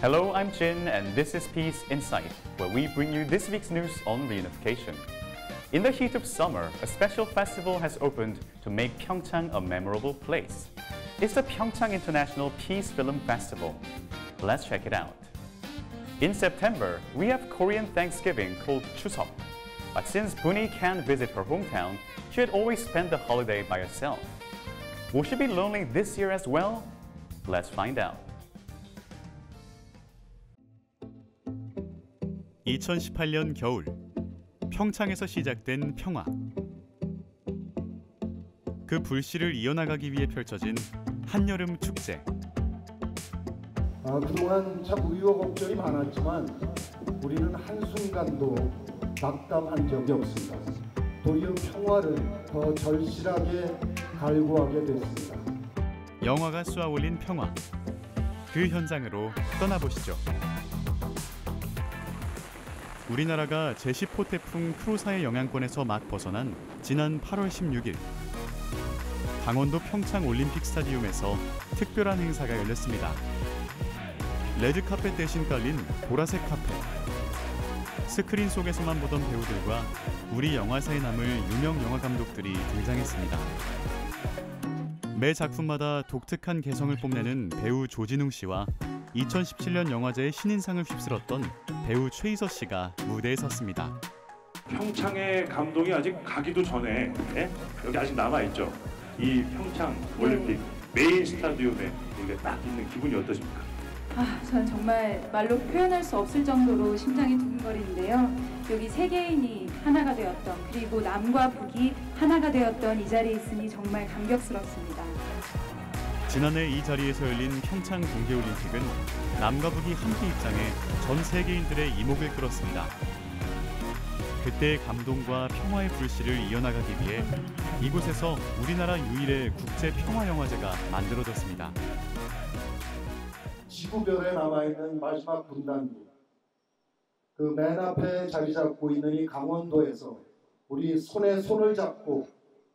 Hello, I'm Jin, and this is Peace Insight, where we bring you this week's news on reunification. In the heat of summer, a special festival has opened to make Pyeongchang a memorable place. It's the Pyeongchang International Peace Film Festival. Let's check it out. In September, we have Korean Thanksgiving called Chuseok. But since Buni can't visit her hometown, she had always spent the holiday by herself. Will she be lonely this year as well? Let's find out. 2018년 겨울, 평창에서 시작된 평화. 그 불씨를 이어나가기 위해 펼쳐진 한여름 축제. 그동안 참 우여곡절이 많았지만 우리는 한순간도 낙담한 적이 없습니다. 도리어 평화를 더 절실하게 갈구하게 됐습니다. 영화가 쏘아올린 평화. 그 현장으로 떠나보시죠. 우리나라가 제10호 태풍 크로사의 영향권에서 막 벗어난 지난 8월 16일 강원도 평창 올림픽 스타디움에서 특별한 행사가 열렸습니다. 레드카펫 대신 깔린 보라색 카펫. 스크린 속에서만 보던 배우들과 우리 영화사에 남을 유명 영화 감독들이 등장했습니다. 매 작품마다 독특한 개성을 뽐내는 배우 조진웅 씨와 2017년 영화제의 신인상을 휩쓸었던 배우 최희서 씨가 무대에 섰습니다. 평창의 감동이 아직 가기도 전에 여기 아직 남아있죠. 이 평창 올림픽 메인 스타디움에 우리가 딱 있는 기분이 어떠십니까? 저는 정말 말로 표현할 수 없을 정도로 심장이 두근거리는데요. 여기 세계인이 하나가 되었던, 그리고 남과 북이 하나가 되었던 이 자리에 있으니 정말 감격스럽습니다. 지난해 이 자리에서 열린 평창 동계올림픽은 남과 북이 함께 입장해 전 세계인들의 이목을 끌었습니다. 그때의 감동과 평화의 불씨를 이어나가기 위해 이곳에서 우리나라 유일의 국제평화영화제가 만들어졌습니다. 지구별에 남아있는 마지막 분단국, 그 맨 앞에 자리 잡고 있는 이 강원도에서 우리 손에 손을 잡고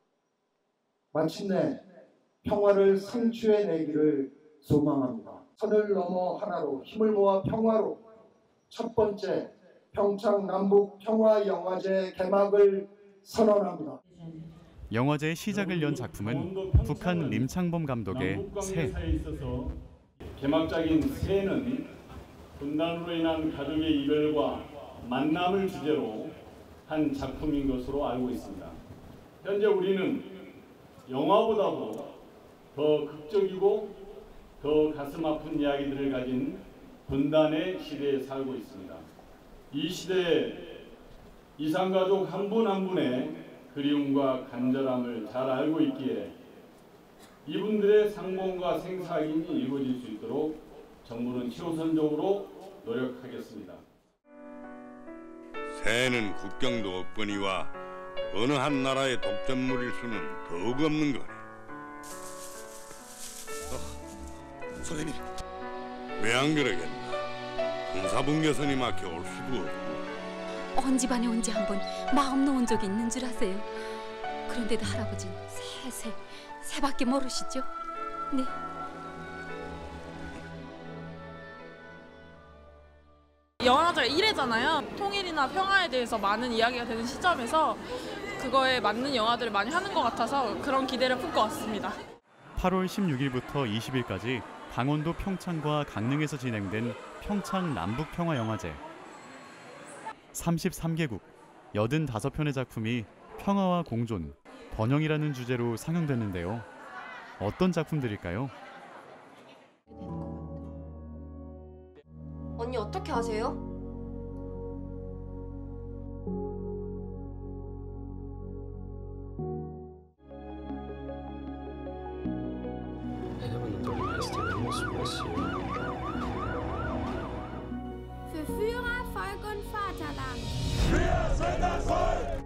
마침내 평화를 성취해내기를 소망합니다. 선을 넘어 하나로 힘을 모아 평화로 첫 번째 평창 남북 평화영화제 개막을 선언합니다. 영화제의 시작을 연 작품은 북한 림창범 감독의 새. 개막작인 새는 분단으로 인한 가족의 이별과 만남을 주제로 한 작품인 것으로 알고 있습니다. 현재 우리는 영화보다도 더 극적이고 더 가슴 아픈 이야기들을 가진 분단의 시대에 살고 있습니다. 이 시대에 이산가족 한 분 한 분의 그리움과 간절함을 잘 알고 있기에 이분들의 상봉과 생사인이 이루어질 수 있도록 정부는 최우선적으로 노력하겠습니다. 새는 국경도 없거니와 어느 한 나라의 독점물일 수는 더욱 없는 거래. 선생님, 왜 안 그러겠나? 군사분계선이 막혀 올 수도 없고. 온 집안에 언제 한번 마음 놓은 적이 있는 줄 아세요? 그런데도 할아버지는 새밖에 모르시죠? 네. 영화제가 1회잖아요. 통일이나 평화에 대해서 많은 이야기가 되는 시점에서 그거에 맞는 영화들을 많이 하는 것 같아서 그런 기대를 품고 왔습니다. 8월 16일부터 20일까지 강원도 평창과 강릉에서 진행된 평창 남북평화영화제. 33개국 85편의 작품이 평화와 공존, 번영이라는 주제로 상영됐는데요. 어떤 작품들일까요? 언니 어떻게 아세요? Für Führer, Volk und Vaterland. Wir sind das Volk!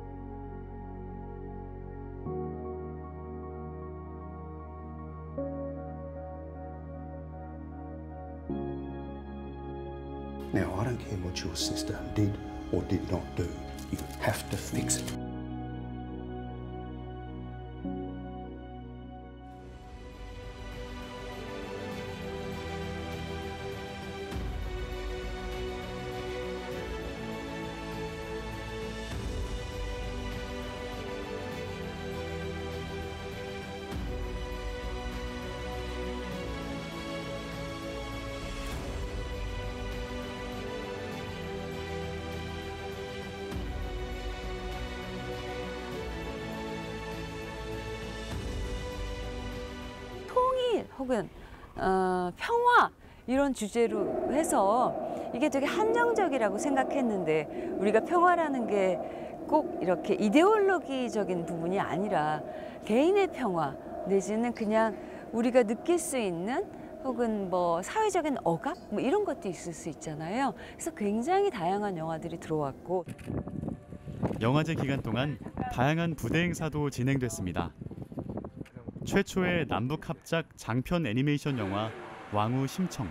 Now, I don't care what your sister did or did not do. You have to fix it. 혹은 평화 이런 주제로 해서 이게 되게 한정적이라고 생각했는데 우리가 평화라는 게 꼭 이렇게 이데올로기적인 부분이 아니라 개인의 평화 내지는 그냥 우리가 느낄 수 있는 혹은 뭐 사회적인 억압 뭐 이런 것도 있을 수 있잖아요. 그래서 굉장히 다양한 영화들이 들어왔고 영화제 기간 동안 다양한 부대 행사도 진행됐습니다. 최초의 남북 합작 장편 애니메이션 영화 왕후 심청.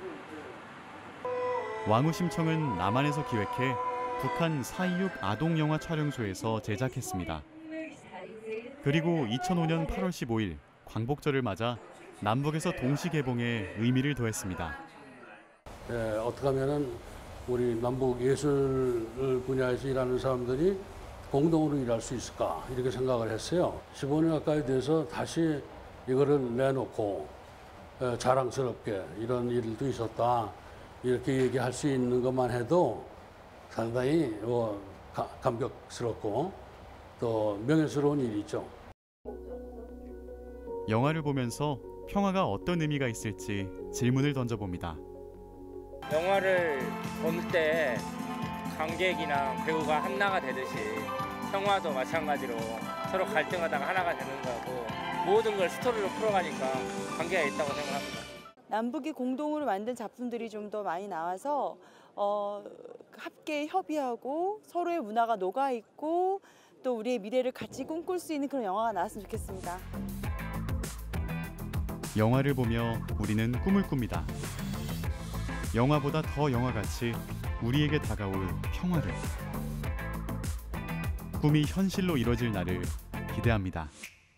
왕후 심청은 남한에서 기획해 북한 4.26 아동 영화 촬영소에서 제작했습니다. 그리고 2005년 8월 15일 광복절을 맞아 남북에서 동시 개봉에 의미를 더했습니다. 어떻게 하면은 우리 남북 예술 분야에서 일하는 사람들이 공동으로 일할 수 있을까 이렇게 생각을 했어요. 15년 가까이 돼서 다시 이거를 내놓고 자랑스럽게 이런 일도 있었다 이렇게 얘기할 수 있는 것만 해도 상당히 감격스럽고 또 명예스러운 일이죠. 영화를 보면서 평화가 어떤 의미가 있을지 질문을 던져봅니다. 영화를 볼 때 관객이나 배우가 하나가 되듯이 평화도 마찬가지로 서로 갈등하다가 하나가 되는 거고 모든 걸 스토리로 풀어가니까 관계가 있다고 생각합니다. 남북이 공동으로 만든 작품들이 좀 더 많이 나와서 함께 협의하고 서로의 문화가 녹아있고 또 우리의 미래를 같이 꿈꿀 수 있는 그런 영화가 나왔으면 좋겠습니다. 영화를 보며 우리는 꿈을 꿉니다. 영화보다 더 영화같이 우리에게 다가올 평화를. 꿈이 현실로 이뤄질 날을 기대합니다.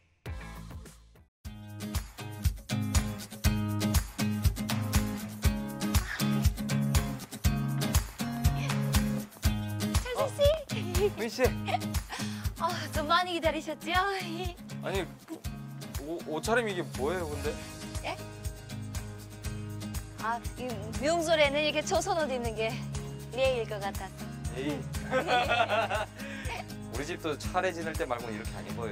민씨! 좀 많이 기다리셨죠? 아니, 옷차림 이게 뭐예요, 근데? 예? 이 명절에는 이렇게 조선 옷 입는 게 예의일 것 같아서. 예의? 우리 집도 차례 지낼 때 말고는 이렇게 안 입어요.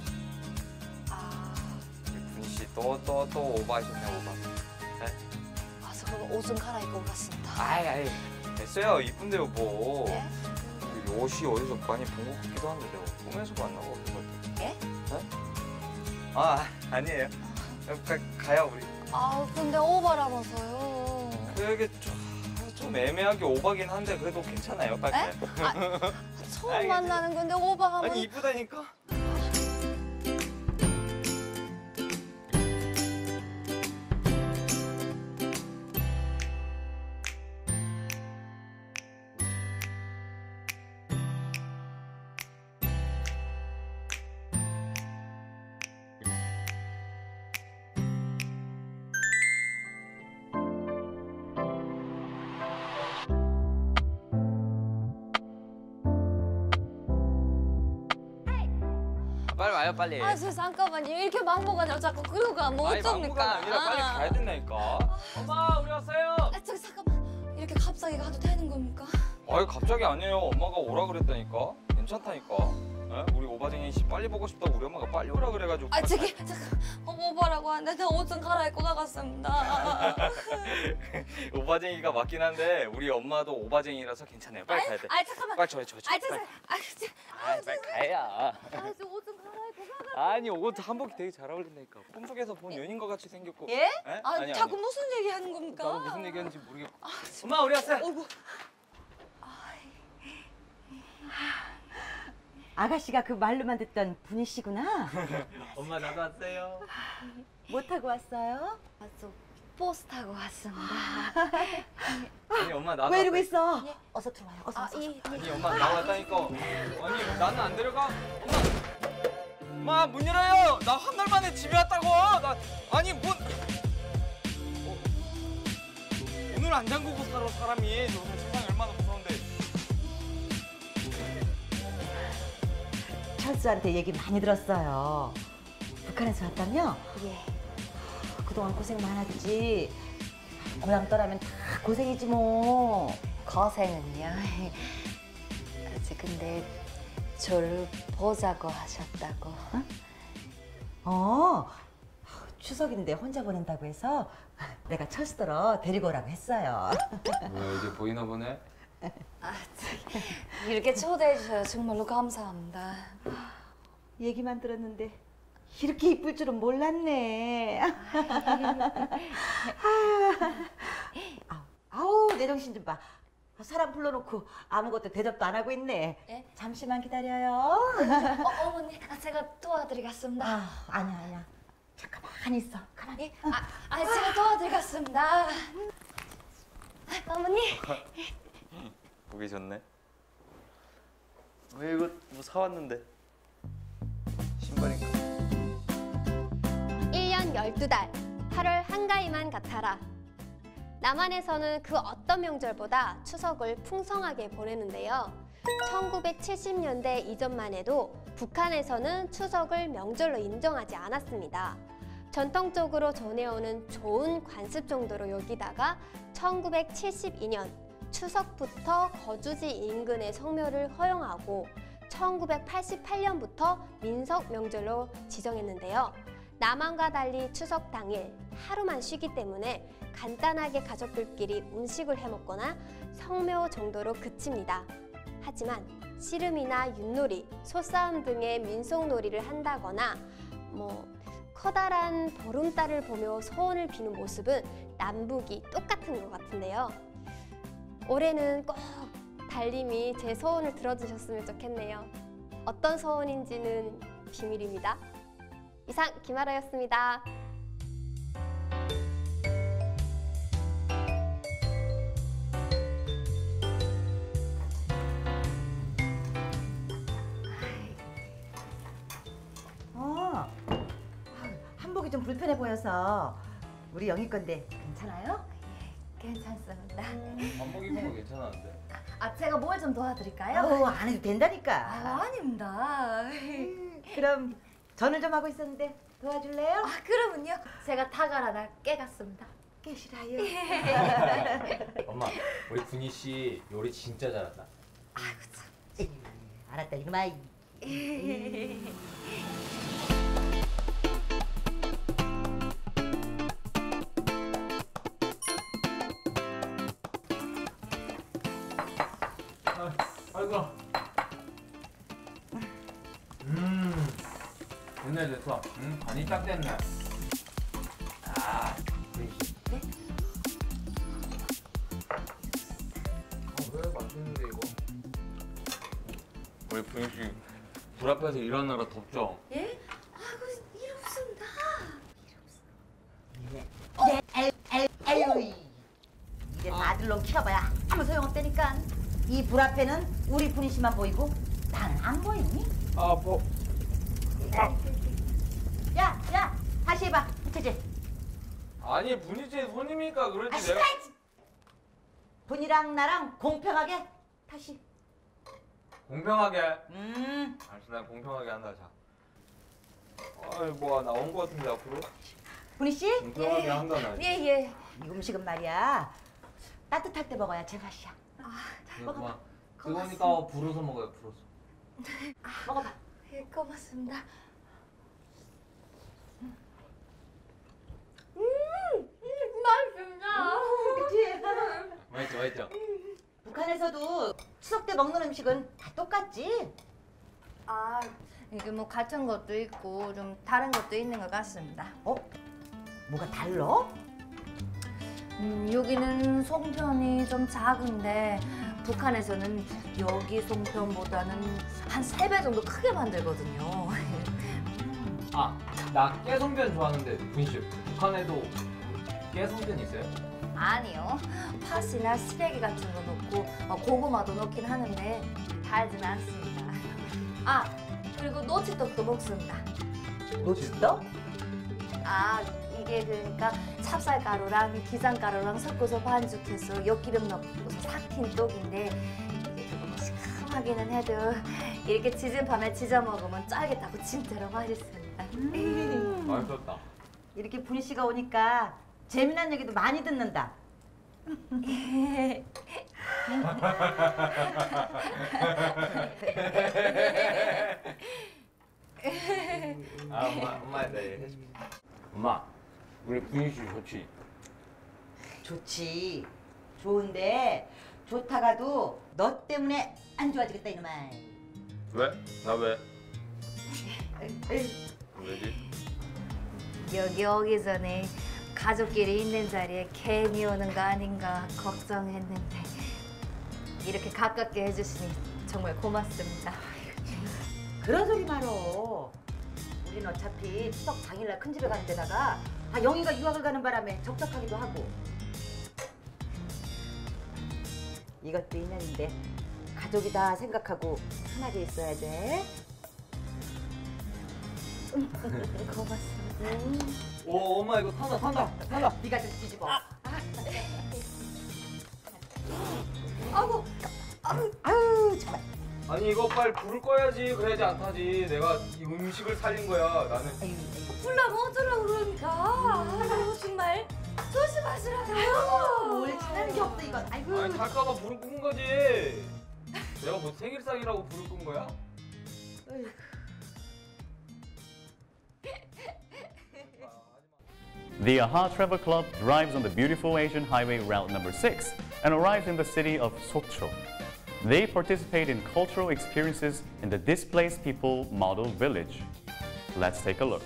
분씨 또 오버하셨네, 오버. 네? 그럼 옷 좀 갈아입고 갔습니다. 아이, 됐어요. 이쁜데요, 뭐. 네? 옷이 어디서 많이 본 것 같기도 한데 꿈에서 만나고 어떤 것 같아요? 예? 네? 아니에요. 가요, 우리. 근데 오바라면서요. 그게 좀 애매하게 오바긴 한데 그래도 괜찮아요. 빨리 가요. 처음 만나는 건데 오바하면. 아니, 이쁘다니까. 빨리 와요, 빨리. 잠깐만요. 이렇게 막무가내로 자꾸 끌고 가면 뭐 어쩝니까? 막무가 아니라 빨리 가야 된다니까. 엄마, 우리 왔어요. 저기 잠깐만. 이렇게 갑자기 가도 되는 겁니까? 갑자기 아니에요. 엄마가 오라 그랬다니까. 괜찮다니까. 에? 우리 오바쟁이 씨 빨리 보고 싶다고 우리 엄마가 빨리 오라 그래가지고. 잠깐. 오바라고 하는데 나 옷 좀 갈아입고 나갔습니다. 오바쟁이가 맞긴 한데 우리 엄마도 오바쟁이라서 괜찮아요. 빨리 가야 돼. 잠깐만. 빨리 줘. 빨리 가야. 옷 좀 갈아입고 나갔어. 아니, 옷 한복이 되게 잘 어울린다니까. 꿈속에서 본 연인 것 같이 생겼고. 예? 아니, 자꾸 무슨 얘기 하는 겁니까? 나도 무슨 얘기하는지 모르겠고. 엄마, 우리 왔어요. 아가씨가 그 말로만 듣던 분이시구나. 엄마, 나도 왔어요. 뭐 타고 왔어요? 버스 타고 왔습니다. 아니, 엄마, 나도 왜 이러고 있어? 예? 어서 들어와요. 어서. 아니, 엄마, 나 왔다니까. 아니, 나는 안 데려가. 엄마, 문 열어요. 나 한 달 만에 집에 왔다고. 문을 안 잠그고 살아, 사람이. 저 세상이 얼마나 무서운데. 철수한테 얘기 많이 들었어요. 북한에서 왔다며? 예. 그동안 고생 많았지. 고향 떠나면 다 고생이지 뭐. 고생은요. 근데 저를 보자고 하셨다고. 추석인데 혼자 보낸다고 해서 내가 철수더러 데리고 오라고 했어요. 뭐야 이제 보이나 보네? 이렇게 초대해 주셔서 정말로 감사합니다. 얘기만 들었는데 이렇게 이쁠 줄은 몰랐네. 아우 내 정신 좀 봐. 사람 불러놓고 아무것도 대접도 안 하고 있네. 예? 잠시만 기다려요. 어머니, 제가 도와드리겠습니다. 아니야. 잠깐 가만히 있어. 가만히. 예? 제가 도와드리겠습니다. 어머니. 보기 좋네. 왜 이거 뭐 사왔는데? 신발인가? 1년 12달 8월 한가위만 같아라. 남한에서는 그 어떤 명절보다 추석을 풍성하게 보내는데요. 1970년대 이전만 해도 북한에서는 추석을 명절로 인정하지 않았습니다. 전통적으로 전해오는 좋은 관습 정도로 여기다가 1972년 추석부터 거주지 인근의 성묘를 허용하고 1988년부터 민속 명절로 지정했는데요. 남한과 달리 추석 당일 하루만 쉬기 때문에 간단하게 가족들끼리 음식을 해먹거나 성묘 정도로 그칩니다. 하지만 씨름이나 윷놀이, 소싸움 등의 민속놀이를 한다거나 커다란 보름달을 보며 소원을 비는 모습은 남북이 똑같은 것 같은데요. 올해는 꼭 달님이 제 소원을 들어주셨으면 좋겠네요. 어떤 소원인지는 비밀입니다. 이상 김아라였습니다. 한복이 좀 불편해 보여서 우리 영희 건데 괜찮아요? 괜찮습니다. 한복 입은 거 괜찮았는데? 제가 뭘 좀 도와드릴까요? 안 해도 된다니까. 아닙니다. 그럼 전을 좀 하고 있었는데 도와줄래요? 그러면요. 제가 닭알 하나 깨갔습니다. 깨시라요. 엄마, 우리 분희 씨 요리 진짜 잘한다. 알았다 이놈아. 아이고. 됐네 됐어. 간이 딱 됐네. 네? 왜 맛있는데 이거? 우리 분희 씨 불 앞에서 일하느라 덥죠? 예? 일 없습니다. 에이, 이래 아들놈 키워봐야 아무 소용없다니까. 이 불 앞에는 우리 분희 씨만 보이고 나는 안 보이니? 야, 다시 해봐. 부채질. 아니 분희 씨 손님이니까 그러지 내가. 분이랑 나랑 공평하게 다시. 공평하게. 알았어, 난 공평하게 한다. 자. 아이 뭐야 나온 거 같은데 앞으로. 분희 씨? 공평하게 한다 나. 예. 이 음식은 말이야 따뜻할 때 먹어야 제맛이야. 먹어봐. 그거니까 불어서 먹어요. 불어서. 먹어봐. 예, 고맙습니다. 맛있습니다. 맛있죠. 북한에서도 추석 때 먹는 음식은 다 똑같지? 이게 같은 것도 있고 좀 다른 것도 있는 것 같습니다. 뭐가 달라? 여기는 송편이 좀 작은데 북한에서는 여기 송편보다는 한 3배 정도 크게 만들거든요. 나 깨송편 좋아하는데 분희 씨 북한에도 깨송편 있어요? 아니요. 팥이나 시래기 같은 거 넣고 고구마도 넣긴 하는데 달진 않습니다. 그리고 노치떡도 먹습니다. 노치떡? 이게 그러니까 찹쌀가루랑 기장가루랑 섞어서 반죽해서 엿기름 넣고서 삭힌 떡인데 이게 조금 시큼하기는 해도 이렇게 지진 밤에 지져 먹으면 쫄깃하고 진짜로 맛있습니다. 맛있었다. 이렇게 분희 씨가 오니까 재미난 얘기도 많이 듣는다. 엄마한테 해줄게. 엄마, 우리 분희 씨 좋지? 좋지. 좋은데 좋다가도 너 때문에 안 좋아지겠다 이놈아. 왜? 나 왜? 왜지? 여기 전에 가족끼리 있는 자리에 괜히 오는 거 아닌가 걱정했는데 이렇게 가깝게 해주시니 정말 고맙습니다. 그런 소리 말어. 우린 어차피 추석 당일날 큰 집에 가는 데다가 영희가 유학을 가는 바람에 적적하기도 하고. 이것도 인연인데 가족이다 생각하고 편하게 있어야 돼. 고맙습니다. 오, 엄마 이거 탄다. 네가 좀 뒤집어. 아우 정말. 아니 이거 빨리 불을 꺼야지. 그래야지 안 타지. 내가 이 음식을 살린 거야. 나는. 불나면 어쩌려고 그러니까. 아이고 정말 조심하시라고요. 뭘 지나는 게 없어 이건. 아이고. 아니 탈까봐 불을 끄는 거지. 내가 뭐 생일상이라고 불을 끈 거야? The AHA Travel Club drives on the beautiful Asian Highway Route number 6 and arrives in the city of Sokcho. They participate in cultural experiences in the Displaced People Model Village. Let's take a look.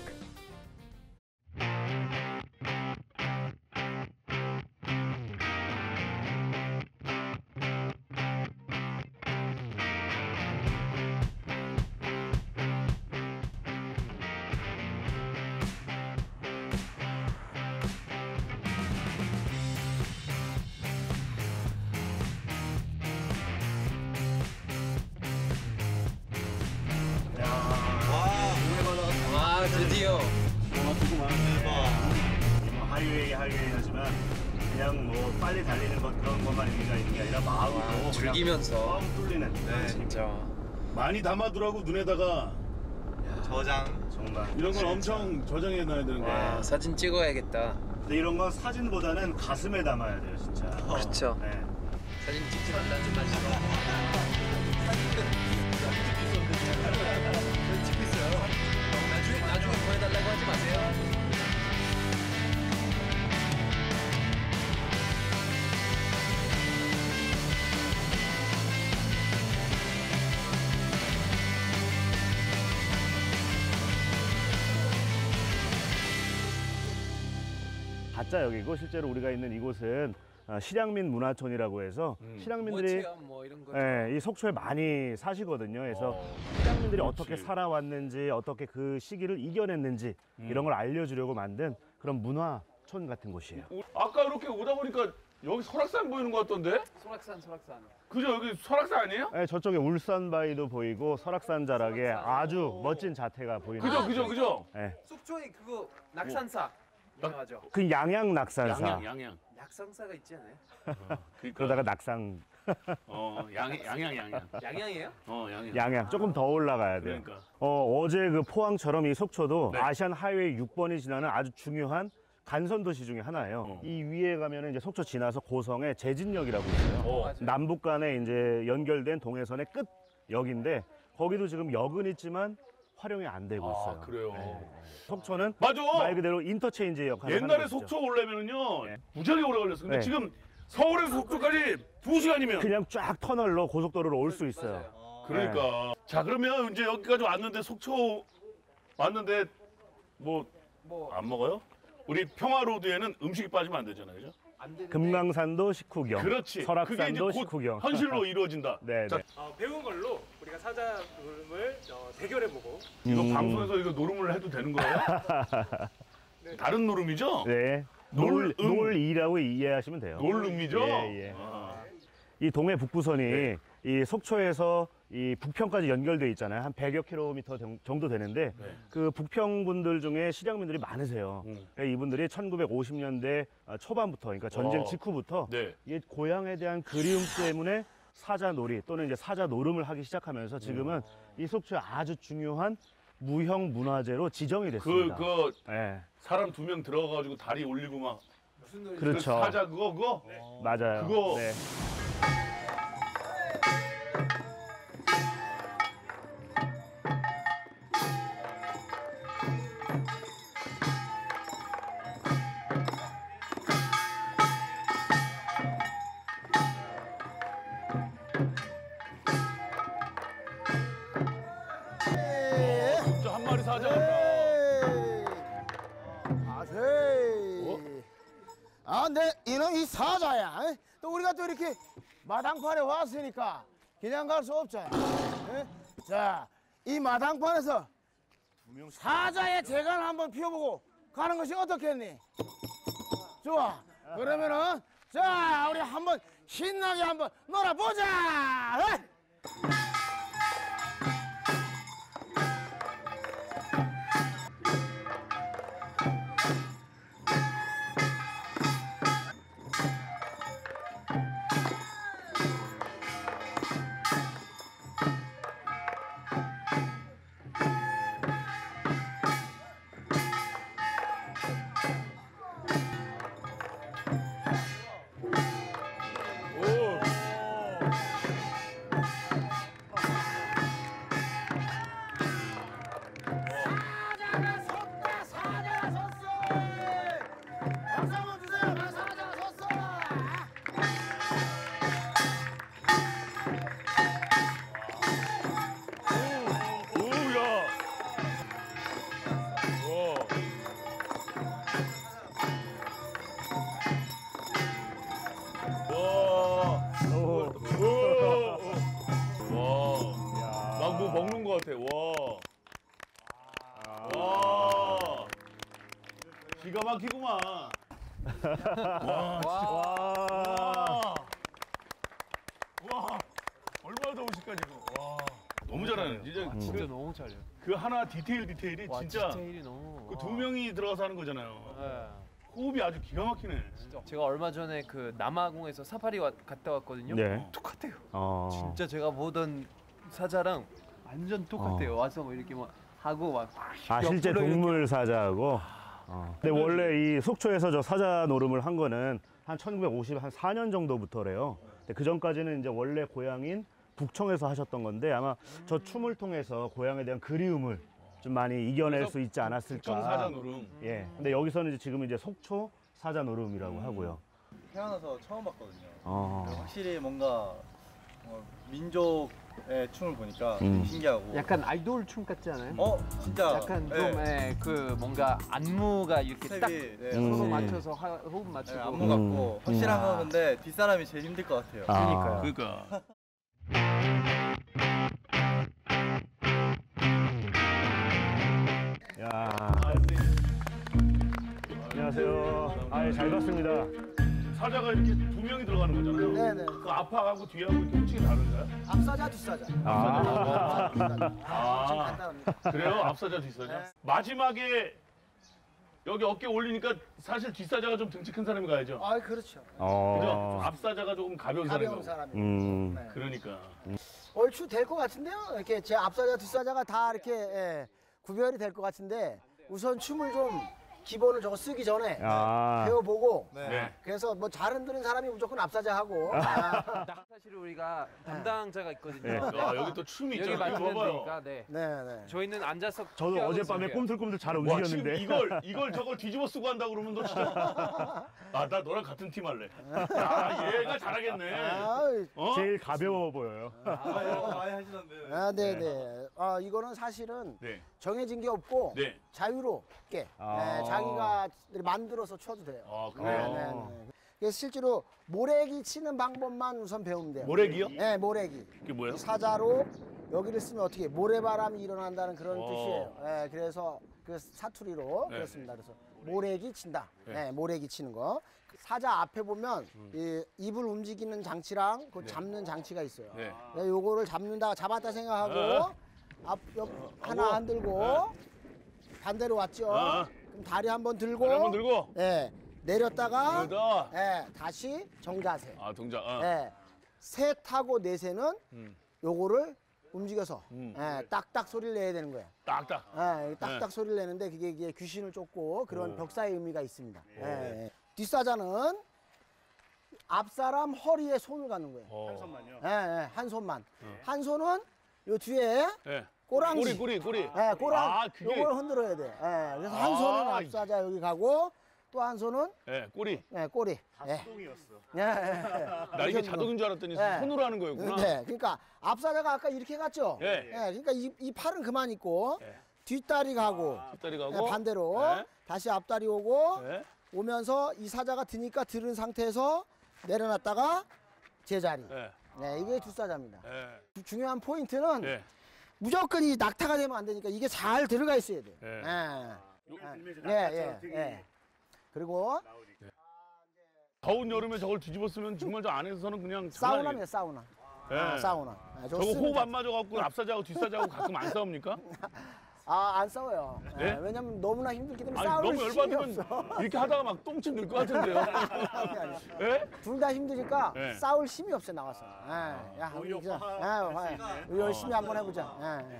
드디어. 하이웨이 하지만 그냥 뭐 빨리 달리는 것 그런 것만 의미가 있는 게 아니라 마음도 즐기면서 마음 뚫리는. 네, 진짜. 많이 담아두라고 눈에다가 저장. 정말 이런 건 엄청 저장해 놔야 되는 거야. 사진 찍어야겠다. 근데 이런 건 사진보다는 가슴에 담아야 돼요, 진짜. 그렇죠. 네. 사진 찍지 말라는 말씀. 찍고 있어요. 나중에 보내달라고 하지 마세요. 가짜 역이고 실제로 우리가 있는 이곳은 실향민 문화촌이라고 해서 실향민들이 뭐 이런 거 이 속초에 많이 사시거든요. 그래서 실향민들이 어떻게 살아왔는지, 어떻게 그 시기를 이겨냈는지 이런 걸 알려주려고 만든 그런 문화촌 같은 곳이에요. 아까 이렇게 오다 보니까 여기 설악산 보이는 것 같던데? 설악산. 그죠? 여기 설악산 아니에요? 네, 저쪽에 울산바위도 보이고 설악산 자락에 아주 멋진 자태가 보이는. 그죠? 네. 속초에 그거 낙산사 유명하죠? 그 양양 낙산사. 양양. 낙산사가 있지 않아요? 그러다가 낙상. 양양. 양양이에요? 양양 조금 더 올라가야 돼요. 그러니까. 어제 그 포항처럼 이 속초도 네. 아시안 하이웨이 6번이 지나는 아주 중요한 간선 도시 중에 하나예요. 이 위에 가면은 이제 속초 지나서 고성에 제진역이라고 있어요. 남북 간에 이제 연결된 동해선의 끝 역인데 거기도 지금 역은 있지만 활용이 안 되고 있어요. 그래요. 네. 속초는 맞아. 말 그대로 인터체인지 역할을 하는 옛날에 곳이죠. 속초 오려면은요 무지하게 오래 걸렸어. 근데 네. 지금 서울에서 속초까지 2시간이면 그냥 쫙 터널로 고속도로로 올 수 있어요. 그러니까. 자 그러면 이제 여기까지 왔는데 속초 왔는데 뭐 안 먹어요? 우리 평화로드에는 음식이 빠지면 안 되잖아요, 그죠? 금강산도 식후경, 그렇지. 설악산도 그게 이제 곧 식후경. 현실로 이루어진다. 네. 자, 배운 걸로 우리가 사자놀을 대결해보고. 이거 방송에서 이거 노름을 해도 되는 거예요? 다른 노름이죠? 네. 놀이라고 이해하시면 돼요. 놀음이죠? 예. 이 동해 북부선이 이 속초에서 이 북평까지 연결돼 있잖아요. 한 100여 킬로미터 정도 되는데 그 북평 분들 중에 실향민들이 많으세요. 이분들이 1950년대 초반부터, 그러니까 전쟁 직후부터 이 고향에 대한 그리움 때문에 사자놀이 또는 이제 사자노름을 하기 시작하면서 지금은 이 속초의 아주 중요한 무형 문화재로 지정이 됐습니다. 사람 2명 들어가가지고 다리 올리고 막 무슨 놀이? 그렇죠. 그 사자 그거? 맞아요. 그거. 네. 아세. 아, 근데 이놈이 사자야. 또 우리가 또 이렇게 마당판에 왔으니까 그냥 갈 수 없잖아. 에? 자, 이 마당판에서 사자의 재간을 한번 피워보고 가는 것이 어떻겠니? 좋아. 그러면은 자, 우리 한번 신나게 한번 놀아보자. 에? 뭐 먹는 것 같아. 와. 기가 막히구만. 와. 얼마나 더우실까 지금. 와. 너무 잘하네. 진짜 너무 잘해요. 그 하나 디테일이 진짜. 디테일이 너무. 그 두 명이 들어가서 하는 거잖아요. 네. 호흡이 아주 기가 막히네. 제가 얼마 전에 그 남아공에서 사파리 갔다 왔거든요. 네. 똑같아요. 진짜 제가 보던 사자랑 완전 똑같아요. 와서 뭐 이렇게 막 하고 막. 실제 동물 사자하고. 근데 원래 이 속초에서 저 사자 노름을 한 거는 한 1954년 정도부터래요. 근데 그 전까지는 이제 원래 고향인 북청에서 하셨던 건데 아마 저 춤을 통해서 고향에 대한 그리움을 좀 많이 이겨낼 수 있지 않았을까. 북청 사자 노름. 예. 근데 여기서는 이제 지금 이제 속초 사자 노름이라고 하고요. 태어나서 처음 봤거든요. 확실히 뭔가 민족의 춤을 보니까 신기하고. 약간 아이돌 춤 같지 않아요? 진짜. 약간 좀 그 뭔가 안무가 이렇게 딱 서로 맞춰서 호흡 맞추고. 안무 같고 확실한 건 근데 뒷사람이 제일 힘들 것 같아요. 그러니까. 야. 안녕하세요. 잘 봤습니다. 사자가 이렇게 두 명이 들어가는 거잖아요. 네네. 그 앞하고 뒤하고 이렇게 호칭이 다른가요? 앞사자, 뒷사자. 그래요? 앞사자, 뒷사자? 마지막에 여기 어깨 올리니까 사실 뒷사자가 좀 등치 큰 사람이 가야죠. 그렇죠. 그죠? 앞사자가 조금 가벼운 가벼운 사람이고. 네. 그러니까. 얼추 될 것 같은데요. 이렇게 제 앞사자, 뒷사자가 다 이렇게 구별이 될 것 같은데 우선 춤을 좀 기본을 저거 쓰기 전에 배워보고 그래서 뭐 잘 흔드는 사람이 무조건 앞사자하고 사실 우리가 담당자가 있거든요. 여기 또 춤이 여기 있잖아요. 맞추면 봐봐요. 되니까. 네. 저희는 앉아서 저도 어젯밤에 꿈틀꿈틀 잘 움직였는데. 지금 이걸 저걸 뒤집어 쓰고 한다 그러면 너 진짜 나 너랑 같은 팀 할래. 얘가 잘하겠네. 제일 가벼워 보여요. 많이 하시던데. 네네. 이거는 사실은 정해진 게 없고 자유롭게 자기가 만들어서 춰도 돼요. 그래요? 그래서 실제로 모래기 치는 방법만 우선 배우면 돼요. 모래기요? 네, 모래기. 그게 뭐예요? 사자로 여기를 쓰면 어떻게 모래바람이 일어난다는 그런 뜻이에요. 그래서 그 사투리로 그렇습니다. 그래서 모래기 친다. 모래기 치는 거. 사자 앞에 보면 이 입을 움직이는 장치랑 그 잡는 장치가 있어요. 요거를 잡았다 생각하고 하나 안 들고 반대로 왔죠. 그럼 다리 한번 들고, 내렸다가 다시 정자세. 동작. 셋하고 넷에는 요거를 움직여서 딱딱 소리를 내야 되는 거예요. 딱딱. 딱딱 소리를 내는데 그게 이게 귀신을 쫓고 그런 벽사의 의미가 있습니다. 뒷사자는 앞사람 허리에 손을 갖는 거예요. 한 손만요? 한 손만. 한 손은 요 뒤에 꼬랑지. 꼬리. 꼬랑. 요걸 흔들어야 돼. 그래서 한 손은 앞사자 여기 가고 또 한 손은 꼬리. 꼬리. 자동이었어. 나 이게 자동인 줄 알았더니 손으로 하는 거였구나. 그러니까 앞사자가 아까 이렇게 갔죠. 그러니까 이 팔은 그만 있고 뒷다리 가고, 뒷다리 가고. 네, 반대로 네. 다시 앞다리 오고 네. 오면서 이 사자가 드니까 들은 상태에서 내려놨다가 제자리. 네. 네, 이게 뒷사자입니다. 네. 중요한 포인트는 네. 무조건 이 낙타가 되면 안 되니까 이게 잘 들어가 있어야 돼요. 네. 그리고 더운 여름에 저걸 뒤집었으면 정말 저 안에서는 그냥 사우나입니다, 사우나. 네. 사우나. 저거 호흡 안 맞아갖고 앞사자하고 뒷사자하고 가끔 안 싸웁니까? 안 싸워요. 네? 왜냐면 너무나 힘들기 때문에 아니, 싸울 너무 힘이 열받으면 없어. 이렇게 하다가 막 똥침 늘 것 같은데요. 네? 둘 다 힘드니까 네. 싸울 힘이 없어 나와서. 야, 오히려 우리 화가 열심히 한번 해보자.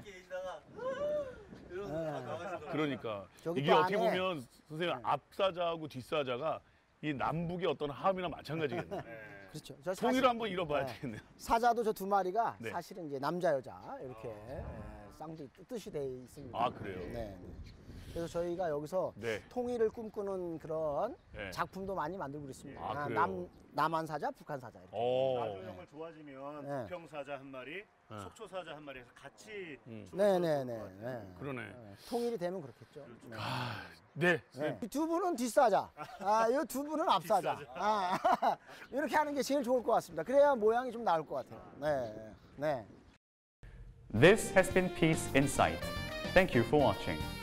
그러니까 저기 이게 또 어떻게 안에- 보면 선생님 앞사자하고 뒷사자가 이 남북의 어떤 함이나 마찬가지겠네요. 그렇죠. 통일을 한번 잃어봐야 되겠네요. 사자도 저 두 마리가 네. 사실은 이제 남자 여자 이렇게 쌍둥이 뜻이 돼 있습니다. 아, 그래요? 네. 그래서 저희가 여기서 네. 통일을 꿈꾸는 그런 네. 작품도 많이 만들고 있습니다. 아, 그래요? 남한 사자, 북한 사자. 이렇게. 나중에 좋아지면 네. 부평사자 한 마리, 속초사자 한 마리에서 같이 네네네. 그러네. 통일이 되면 그렇겠죠. 네. 이 두 분은 뒷사자, 이 두 분은 앞사자. 이렇게 하는 게 제일 좋을 것 같습니다. 그래야 모양이 좀 나올 것 같아요. 네. This has been Peace Insight. Thank you for watching.